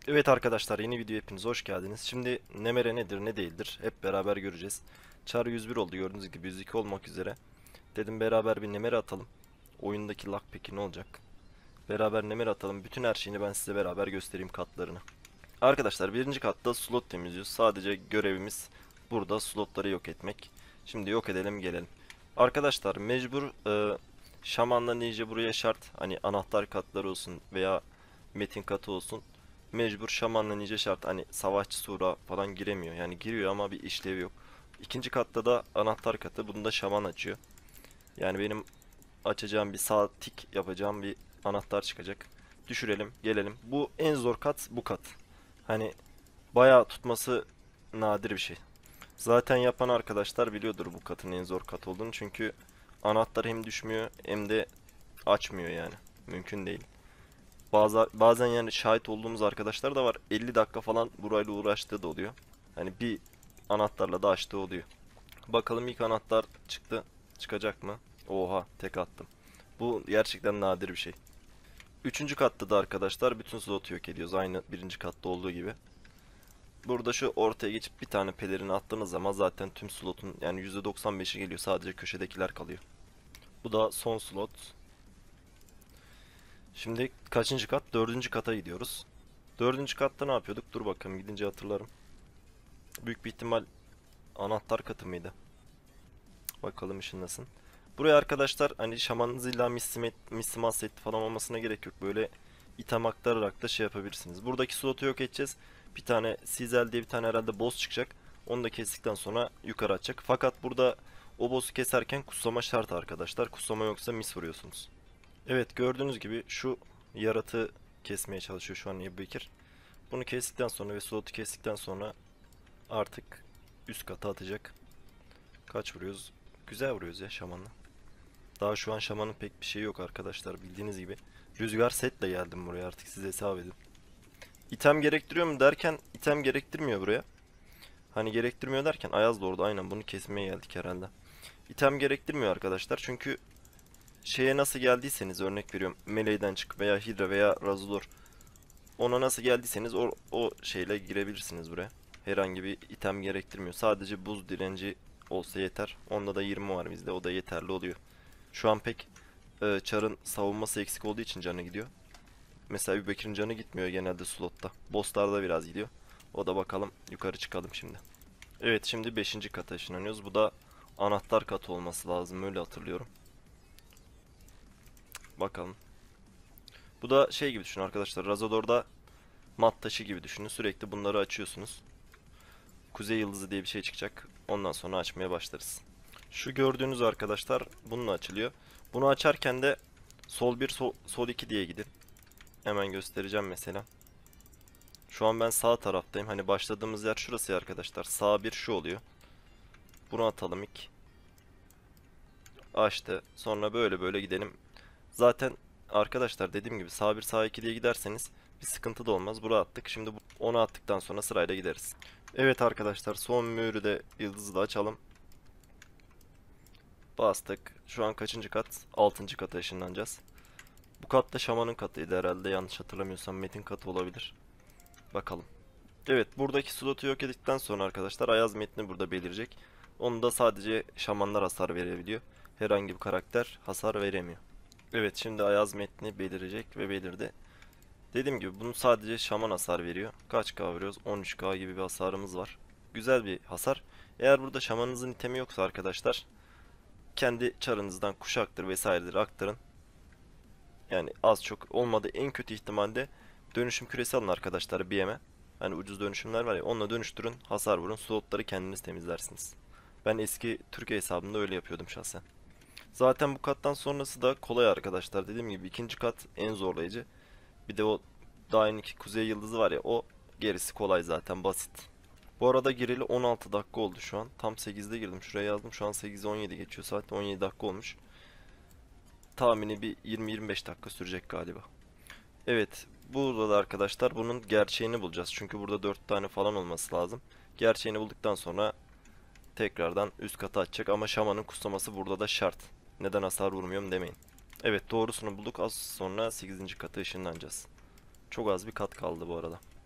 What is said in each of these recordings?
Evet arkadaşlar, yeni video hepiniz hoş geldiniz. Şimdi Nemere nedir ne değildir hep beraber göreceğiz. Çar 101 oldu, gördüğünüz gibi 102 olmak üzere. Dedim beraber bir Nemere atalım. Oyundaki luck peki ne olacak? Beraber Nemere atalım. Bütün her şeyini ben size beraber göstereyim, katlarını. Arkadaşlar, birinci katta slot temizliyoruz. Sadece görevimiz burada slotları yok etmek. Şimdi yok edelim, gelelim. Arkadaşlar mecbur şamanla ninja buraya şart. Hani anahtar katları olsun veya metin katı olsun. Mecbur şamanla ninja şart. Hani savaşçı sura falan giremiyor. Yani giriyor ama bir işlevi yok. İkinci katta da anahtar katı. Bunu da şaman açıyor. Yani benim açacağım bir sağ tik yapacağım bir anahtar çıkacak. Düşürelim, gelelim. Bu en zor kat, bu kat. Hani bayağı tutması nadir bir şey. Zaten yapan arkadaşlar biliyordur bu katın en zor kat olduğunu. Çünkü anahtar hem düşmüyor hem de açmıyor yani. Mümkün değil. Bazen yani şahit olduğumuz arkadaşlar da var. 50 dakika falan burayla uğraştığı da oluyor. Hani bir anahtarla da açtığı oluyor. Bakalım ilk anahtar çıktı. Çıkacak mı? Oha, tek attım. Bu gerçekten nadir bir şey. Üçüncü katta da arkadaşlar bütün slotu yok ediyoruz. Aynı birinci katta olduğu gibi. Burada şu ortaya geçip bir tane pelerini attığınız zaman zaten tüm slotun yani %95'i geliyor. Sadece köşedekiler kalıyor. Bu da son slot. Şimdi kaçıncı kat? Dördüncü kata gidiyoruz. Dördüncü katta ne yapıyorduk? Dur bakalım, gidince hatırlarım. Büyük bir ihtimal anahtar katı mıydı? Bakalım ışınlasın. Buraya arkadaşlar hani şamanınız illa Mistimal setli falan olmasına gerek yok. Böyle item aktararak da şey yapabilirsiniz. Buradaki slotu yok edeceğiz. Bir tane Sizel diye bir tane herhalde boss çıkacak. Onu da kestikten sonra yukarı atacak. Fakat burada o boss'u keserken kutsama şart arkadaşlar. Kutsama yoksa mis vuruyorsunuz. Evet, gördüğünüz gibi şu yaratığı kesmeye çalışıyor şu an Ebu Bekir. Bunu kestikten sonra ve slotu kestikten sonra artık üst kata atacak. Kaç vuruyoruz? Güzel vuruyoruz ya şamanla. Daha şu an şamanın pek bir şeyi yok arkadaşlar, bildiğiniz gibi. Rüzgar setle geldim buraya, artık siz hesap edin. İtem gerektiriyor mu derken item gerektirmiyor buraya. Hani gerektirmiyor derken Ayaz da orada, aynen bunu kesmeye geldik herhalde. İtem gerektirmiyor arkadaşlar çünkü şeye nasıl geldiyseniz, örnek veriyorum Melee'den çık veya Hydra veya Razulor, ona nasıl geldiyseniz o şeyle girebilirsiniz buraya. Herhangi bir item gerektirmiyor. Sadece buz direnci olsa yeter. Onda da 20 var bizde. O da yeterli oluyor. Şu an pek Char'ın savunması eksik olduğu için canı gidiyor. Mesela Ebubekir'in canı gitmiyor genelde slotta. Bosslarda biraz gidiyor. O da bakalım, yukarı çıkalım şimdi. Evet, şimdi beşinci kata ışınlanıyoruz. Bu da anahtar katı olması lazım, öyle hatırlıyorum. Bakalım. Bu da şey gibi düşünün arkadaşlar. Razador'da mat taşı gibi düşünün. Sürekli bunları açıyorsunuz. Kuzey Yıldızı diye bir şey çıkacak. Ondan sonra açmaya başlarız. Şu gördüğünüz arkadaşlar bununla açılıyor. Bunu açarken de sol bir sol 2 diye gidin. Hemen göstereceğim mesela. Şu an ben sağ taraftayım. Hani başladığımız yer şurası ya arkadaşlar. Sağ bir şu oluyor. Bunu atalım ilk. Açtı. Sonra böyle böyle gidelim. Zaten arkadaşlar dediğim gibi sağ bir sağ 2 diye giderseniz bir sıkıntı da olmaz. Buraya attık. Şimdi onu attıktan sonra sırayla gideriz. Evet arkadaşlar, son mühürü de yıldızı da açalım. Bastık. Şu an kaçıncı kat? Altıncı kata ışınlanacağız. Bu kat da şamanın katıydı herhalde. Yanlış hatırlamıyorsam metin katı olabilir. Bakalım. Evet, buradaki slotu yok ettikten sonra arkadaşlar Ayaz metni burada belirecek. Onu da sadece şamanlar hasar verebiliyor. Herhangi bir karakter hasar veremiyor. Evet, şimdi Ayaz metni belirecek ve belirdi. Dediğim gibi bunu sadece şaman hasar veriyor. Kaç K veriyoruz? 13K gibi bir hasarımız var. Güzel bir hasar. Eğer burada şamanınızın itemi yoksa arkadaşlar kendi çarınızdan kuşaktır vesairedir aktarın. Yani az çok olmadı en kötü ihtimalle dönüşüm küresi alın arkadaşlar BM'e. Hani ucuz dönüşümler var ya, onunla dönüştürün, hasar vurun, slotları kendiniz temizlersiniz. Ben eski Türkiye hesabında öyle yapıyordum şahsen. Zaten bu kattan sonrası da kolay arkadaşlar. Dediğim gibi ikinci kat en zorlayıcı. Bir de o daha yeni kuzey yıldızı var ya, o gerisi kolay zaten, basit. Bu arada gireli 16 dakika oldu şu an. Tam 8'de girdim. Şuraya yazdım. Şu an 8'e 17 geçiyor saat. 17 dakika olmuş. Tahmini bir 20-25 dakika sürecek galiba. Evet. Burada da arkadaşlar bunun gerçeğini bulacağız. Çünkü burada 4 tane falan olması lazım. Gerçeğini bulduktan sonra tekrardan üst kata açacak. Ama şamanın kutsaması burada da şart. Neden hasar vurmuyorum demeyin. Evet, doğrusunu bulduk. Az sonra 8. kata ışınlanacağız. Çok az bir kat kaldı bu arada.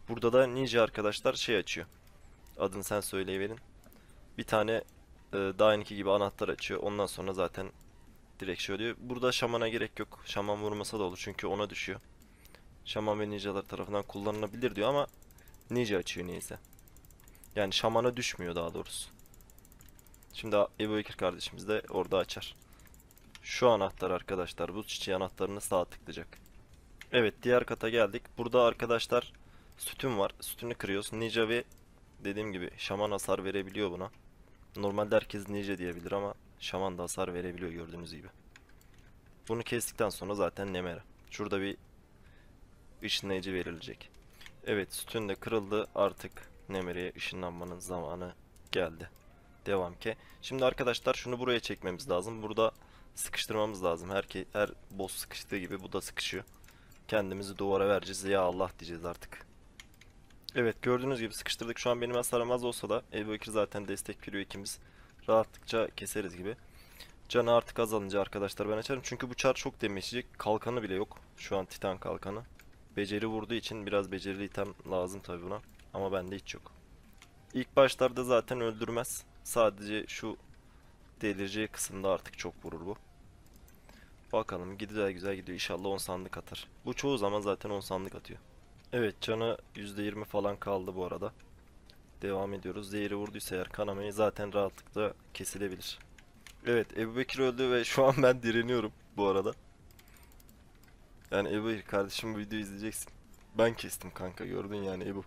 Burada da Ninja arkadaşlar şey açıyor. Adını sen söyleyiverin. Bir tane Dying gibi anahtar açıyor. Ondan sonra zaten direkt şey oluyor. Burada şamana gerek yok. Şaman vurmasa da olur çünkü ona düşüyor. Şaman ve ninjalar tarafından kullanılabilir diyor ama ninja açıyor neyse. Yani şamana düşmüyor daha doğrusu. Şimdi Ebu Bekir kardeşimiz de orada açar. Şu anahtar arkadaşlar, bu çiçeği anahtarını sağa tıklayacak. Evet, diğer kata geldik. Burada arkadaşlar sütun var. Sütünü kırıyoruz. Ninja ve dediğim gibi şaman hasar verebiliyor buna. Normalde herkes ninja diyebilir ama şaman da hasar verebiliyor gördüğünüz gibi. Bunu kestikten sonra zaten Nemera. Şurada bir ışınlayıcı verilecek. Evet, sütun de kırıldı. Artık Nemera'ya ışınlanmanın zamanı geldi. Devam ki. Şimdi arkadaşlar şunu buraya çekmemiz lazım. Burada sıkıştırmamız lazım. Her boss sıkıştığı gibi bu da sıkışıyor. Kendimizi duvara vereceğiz. Ya Allah diyeceğiz artık. Evet, gördüğünüz gibi sıkıştırdık. Şu an benim hasarım az olsa da Ebu Bekir zaten destek veriyor, ikimiz rahatlıkça keseriz gibi. Canı artık azalınca arkadaşlar ben açarım. Çünkü bu çar çok demeçleyecek. Kalkanı bile yok. Şu an Titan kalkanı. Beceri vurduğu için biraz becerili item lazım tabi buna. Ama bende hiç yok. İlk başlarda zaten öldürmez. Sadece şu delireceği kısımda artık çok vurur bu. Bakalım, gidiyor güzel gidiyor. İnşallah 10 sandık atar. Bu çoğu zaman zaten 10 sandık atıyor. Evet, canı %20 falan kaldı bu arada. Devam ediyoruz. Zehri vurduysa eğer kanamayı zaten rahatlıkla kesilebilir. Evet, Ebu Bekir öldü ve şu an ben direniyorum bu arada. Yani Ebu Bekir kardeşim, bu videoyu izleyeceksin. Ben kestim kanka, gördün yani Ebu.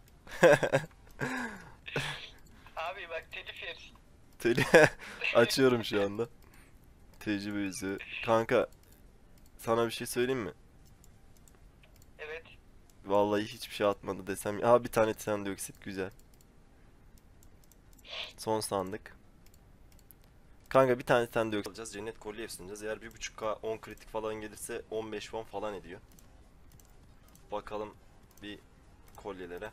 Abi bak telif yersin. Teli açıyorum şu anda. Tecrübe yüzü. Kanka, sana bir şey söyleyeyim mi? Evet. Vallahi hiçbir şey atmadı desem. Aha, bir tane titan dioksit, güzel. Son sandık. Kanka, bir tane titan dioksit alacağız. Cennet kolye sunacağız. Eğer 1.5K 10 kritik falan gelirse 15 won falan ediyor. Bakalım bir kolyelere.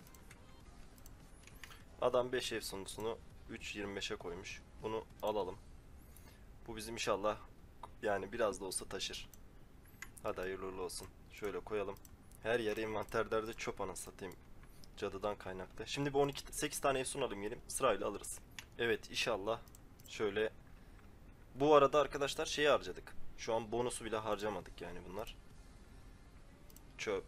Adam 5 ev sunucusunu 3.25'e koymuş. Bunu alalım. Bu bizim inşallah yani biraz da olsa taşır. Hadi hayırlı uğurlu olsun. Şöyle koyalım. Her yere envanterderde çöp anasını satayım. Cadıdan kaynaklı. Şimdi bir 8 tane efsun alayım gelin. Sırayla alırız. Evet, inşallah. Şöyle. Bu arada arkadaşlar şeyi harcadık. Şu an bonusu bile harcamadık yani bunlar. Çöp.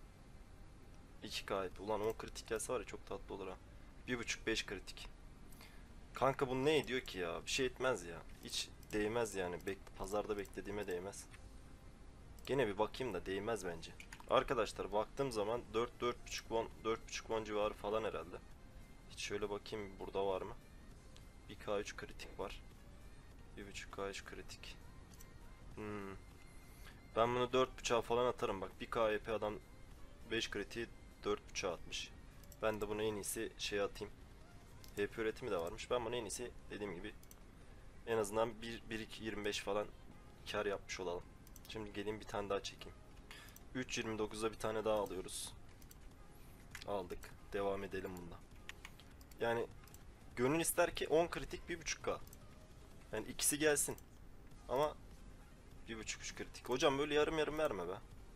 2K. Ulan 10 kritik gelse var ya çok tatlı olur ha. 1.5-5 kritik. Kanka bu ne ediyor ki ya? Bir şey etmez ya. Hiç değmez yani. Pazarda beklediğime değmez. Gene bir bakayım da değmez bence. Arkadaşlar baktığım zaman 4-4.5 won civarı falan herhalde. Hiç şöyle bakayım burada var mı? 1K3 kritik var. 1.5K3 kritik. Ben bunu 4.5'a falan atarım bak. 1K EP adam 5 kritiği 4.5'a atmış. Ben de bunu en iyisi şey atayım. HP üretimi de varmış. Ben bunu en iyisi dediğim gibi en azından 1-2-25 falan kar yapmış olalım. Şimdi gelin bir tane daha çekeyim. 3.29'a bir tane daha alıyoruz. Aldık. Devam edelim bunda. Yani gönül ister ki 10 kritik 1.5K. Yani ikisi gelsin. Ama 1.5-3 kritik. Hocam böyle yarım yarım verme be.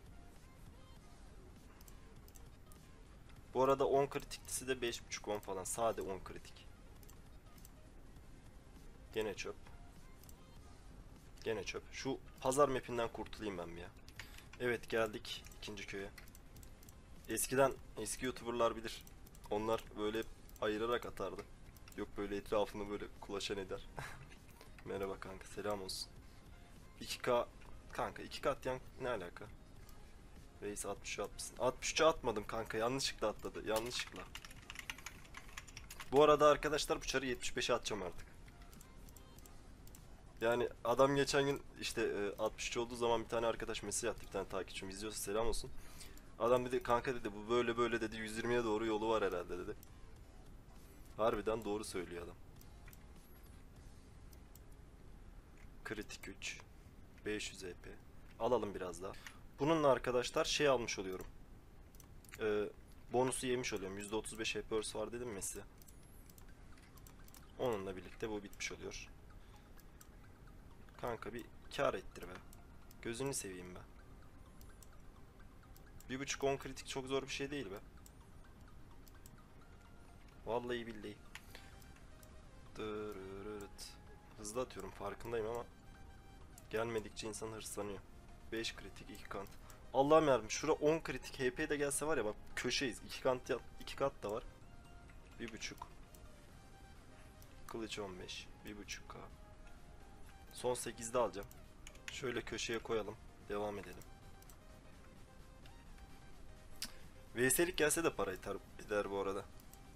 Bu arada 10 kritiklisi de 5.5-10 falan. Sade 10 kritik. Gene çöp. Gene çöp. Şu pazar mapinden kurtulayım ben bir ya. Evet, geldik ikinci köye. Eskiden eski YouTuber'lar bilir. Onlar böyle hep ayırarak atardı. Yok böyle etrafını böyle kulaşan eder. Merhaba kanka, selam olsun. 2K kanka, 2K atlayan ne alaka? Reis 63'ü atmışsın. 63'ü atmadım kanka, yanlışlıkla atladı. Yanlışlıkla. Bu arada arkadaşlar bu çarı 75'e atacağım artık. Yani adam geçen gün işte 63 olduğu zaman bir tane arkadaş mesaj attı, bir tane takipçim izliyorsa selam olsun. Adam dedi kanka dedi bu böyle böyle dedi 120'ye doğru yolu var herhalde dedi. Harbiden doğru söylüyor adam. Kritik 3 500 EP. Alalım biraz daha. Bununla arkadaşlar şey almış oluyorum. Ee, Bonusu yemiş oluyorum. %35 EP var dedim mi size? Onunla birlikte bu bitmiş oluyor. Kanka bir kar ettir be. Gözünü seveyim be. 1.5-10 kritik çok zor bir şey değil be. Vallahi billahi. Dırırırıt. Hızlı atıyorum farkındayım ama gelmedikçe insan hırslanıyor. 5 kritik 2 kant. Allah'ım yarabbim, şura 10 kritik HP de gelse var ya, bak köşeyiz. 2 kant 2 kat da var. 1.5. Kılıç 15. 1.5k. Son 8'de alacağım. Şöyle köşeye koyalım. Devam edelim. VS'lik gelse de para eder bu arada.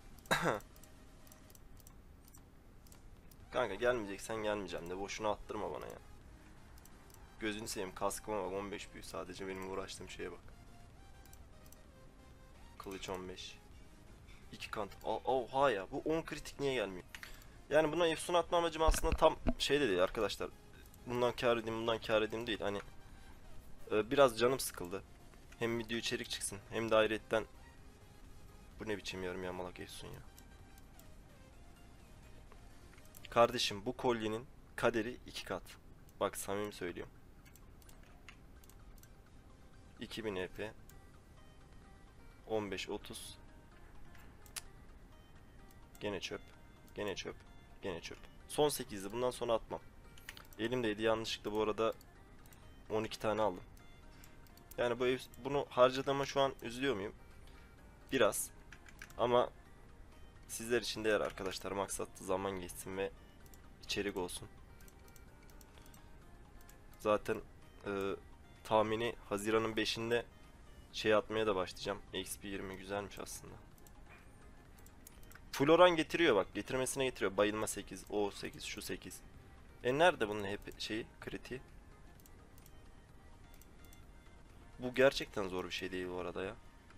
Kanka gelmeyeceksen gelmeyeceğim de boşuna attırma bana ya. Gözünü seveyim, kaskıma bak, 15 büyü, sadece benim uğraştığım şeye bak. Kılıç 15. 2 kant. Oha ya, bu 10 kritik niye gelmiyor? Yani buna efsun atma amacım aslında tam şey de değil arkadaşlar. Bundan kâr edeyim bundan kâr edeyim değil. Hani biraz canım sıkıldı. Hem video içerik çıksın hem de ayrıyetten. Bu ne biçim yarım yamalak efsun ya. Kardeşim, bu kolyenin kaderi 2 kat. Bak samimi söylüyorum. 2000 EP. 15 30. Gene çöp. Gene çöp. Gene çöp. Son 8'di. Bundan sonra atmam. Elimdeydi yanlışlıkla bu arada 12 tane aldım. Yani bunu harcadığıma şu an üzülüyor muyum? Biraz. Ama sizler için değer arkadaşlar. Maksat zaman geçsin ve içerik olsun. Zaten tahmini Haziran'ın 5'inde şey atmaya da başlayacağım. XP 20 güzelmiş aslında. Full oran getiriyor bak. Getirmesine getiriyor. Bayılma 8, o 8, şu 8. Nerede bunun hep şeyi, kritiği? Bu gerçekten zor bir şey değil bu arada ya.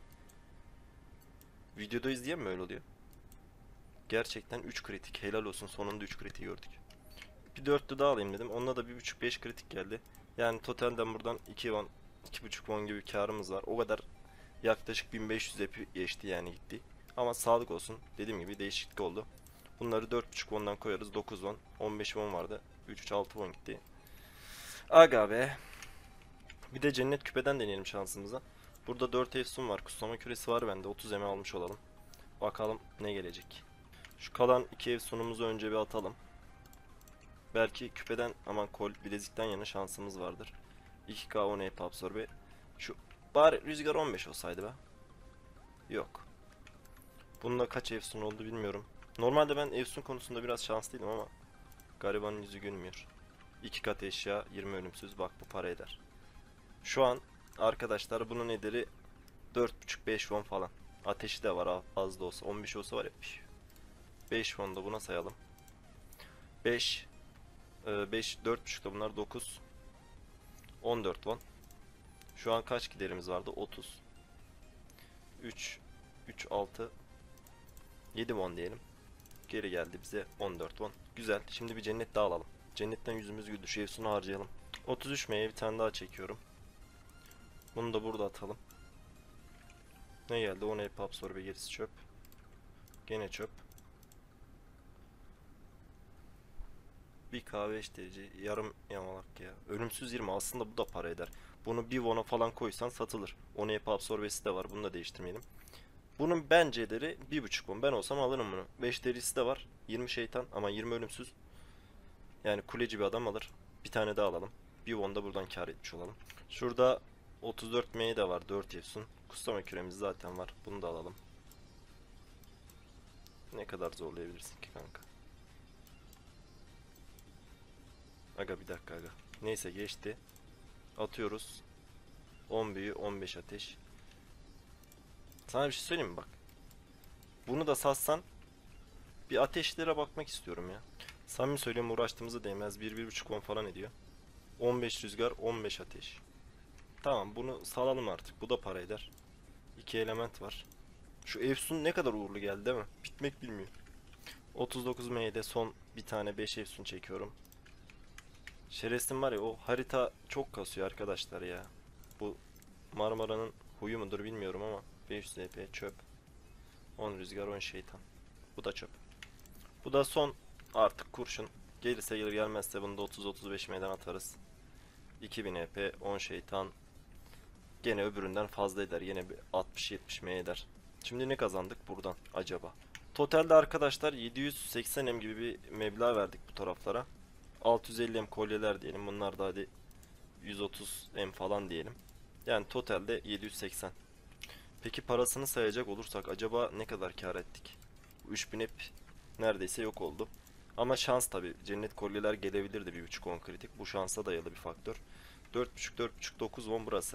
Videoda izleyen mi öyle oluyor? Gerçekten 3 kritik. Helal olsun, sonunda 3 kritik gördük. Bir dörtlü daha alayım dedim. Onunla da 1.5-5 kritik geldi. Yani totalden buradan 2 won, 2.5 won gibi karımız var. O kadar, yaklaşık 1500 EP geçti yani gitti. Ama sağlık olsun. Dediğim gibi değişiklik oldu. Bunları 4.5 won'dan koyarız. 9 won. 15 won vardı. 3-6 won gitti. Aga be. Bir de cennet küpeden deneyelim şansımıza. Burada 4 efsun var. Kuslama küresi var bende. 30 eme almış olalım. Bakalım ne gelecek. Şu kalan 2 efsunumuzu önce bir atalım. Belki küpeden, aman kol bilezikten yana şansımız vardır. 2K 10 EP absorbe. Şu bari rüzgar 15 olsaydı be. Yok. Bunda kaç efsun oldu bilmiyorum. Normalde ben efsun konusunda biraz şanslıydım ama garibanın yüzü gülmüyor. 2 kat eşya 20 ölümsüz, bak bu para eder. Şu an arkadaşlar bunun ederi 4.5-5 won falan. Ateşi de var az da olsa. 15 olsa var ya. 5 won da buna sayalım. 5 4.5 da bunlar 9 14 won. Şu an kaç giderimiz vardı? 30 3 6 7 won diyelim. Geri geldi bize 14 won. Güzel. Şimdi bir cennet daha alalım. Cennetten yüzümüz güldü. Şu efsunu harcayalım. 33 M'ye bir tane daha çekiyorum. Bunu da burada atalım. Ne geldi? 10 EP absorbe, gerisi çöp. Gene çöp. Bir kahve 5 derece yarım yamalak ya. Ölümsüz 20, aslında bu da para eder. Bunu bir won'a falan koysan satılır. 10 EP absorbesi de var. Bunu da değiştirmeyelim. Bunun bence ederi 1.5 won. Ben olsam alırım bunu. 5 derisi de var. 20 şeytan ama 20 ölümsüz. Yani kuleci bir adam alır. Bir tane daha alalım. Bir won da buradan kar etmiş olalım. Şurada 34 M'ye de var. 4 efsun. Kuslama küremiz zaten var. Bunu da alalım. Ne kadar zorlayabilirsin ki kanka? Aga bir dakika aga. Neyse geçti. Atıyoruz. 10 büyü 15 ateş. Sana bir şey söyleyeyim mi bak. Bunu da satsan bir ateşlere bakmak istiyorum ya. Samimi söylüyorum, uğraştığımıza değmez. 1-1.5 won falan ediyor. 15 rüzgar 15 ateş. Tamam, bunu salalım artık. Bu da para eder. 2 element var. Şu efsun ne kadar uğurlu geldi değil mi? Bitmek bilmiyor. 39 M'de son bir tane 5 efsun çekiyorum. Şerefsin var ya, o harita çok kasıyor arkadaşlar ya. Bu Marmara'nın huyu mudur bilmiyorum ama 500 EP çöp. 10 rüzgar 10 şeytan. Bu da çöp. Bu da son artık kurşun. Gelirse gelir, gelmezse bunu da 30-35 M'den atarız. 2000 EP 10 şeytan. Gene öbüründen fazla eder. Yine bir 60-70 M eder. Şimdi ne kazandık buradan acaba? Totalde arkadaşlar 780M gibi bir meblağ verdik bu taraflara. 650M kolyeler diyelim. Bunlar da hadi 130M falan diyelim. Yani totalde 780. Peki parasını sayacak olursak acaba ne kadar kar ettik? 3000 hep neredeyse yok oldu. Ama şans tabi. Cennet kolyeler gelebilirdi 1.5-10 kritik. Bu şansa dayalı bir faktör. 4.5-9 burası.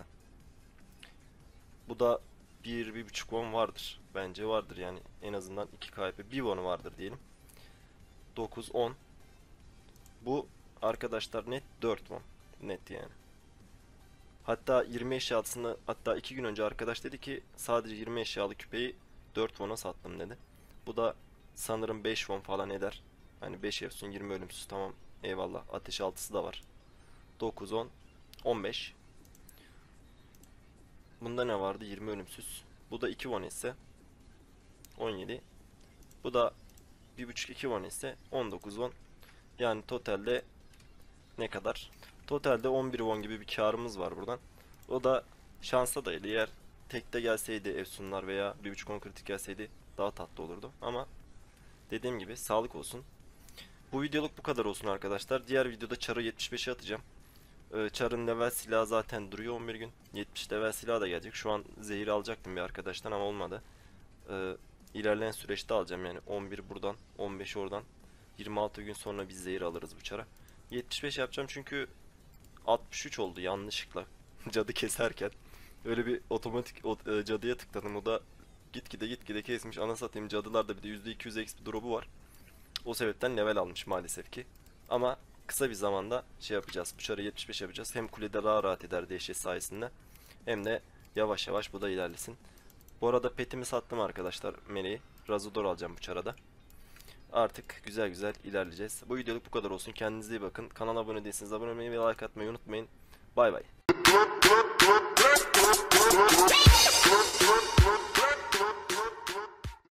Bu da 1-1.5 vardır. Bence vardır yani. En azından 2 KP 1 vardır diyelim. 9-10. Bu arkadaşlar net 4 net yani. Hatta 20 eşyasını, hatta 2 gün önce arkadaş dedi ki sadece 20 eşyalı küpeyi 4 sattım dedi. Bu da sanırım 5 falan eder. Hani 5 efsun 20 ölümsüz, tamam eyvallah. Ateş altısı da var. 9 15. Bunda ne vardı? 20 ölümsüz. Bu da 2 ise 17. Bu da 1.5-2 ise 19 Yani totalde ne kadar? Totalde 11 gibi bir karımız var buradan. O da şansa dayalı. Eğer tekte gelseydi efsunlar veya 1.5 kritik gelseydi daha tatlı olurdu. Ama dediğim gibi sağlık olsun. Bu videoluk bu kadar olsun arkadaşlar. Diğer videoda Char'ı 75'e atacağım. Char'ın level silahı zaten duruyor 11 gün. 70 level silahı da gelecek. Şu an zehir alacaktım bir arkadaştan ama olmadı. İlerleyen süreçte alacağım yani 11 buradan 15 oradan. 26 gün sonra biz zehir alırız bu Char'a. 75 yapacağım çünkü 63 oldu yanlışlıkla cadı keserken. Öyle bir otomatik cadıya tıkladım, o da gitgide kesmiş. Ana satayım, cadılarda bir de %200 XP drop'u var. O sebepten level almış maalesef ki. Ama kısa bir zamanda şey yapacağız. Bu çarı 75 yapacağız. Hem kulede daha rahat eder dehşet sayesinde. Hem de yavaş yavaş bu da ilerlesin. Bu arada petimi sattım arkadaşlar, meleği. Razodor alacağım bu çarada. Artık güzel güzel ilerleyeceğiz. Bu videoluk bu kadar olsun. Kendinize iyi bakın. Kanala abone değilseniz abone olmayı ve like atmayı unutmayın. Bay bay.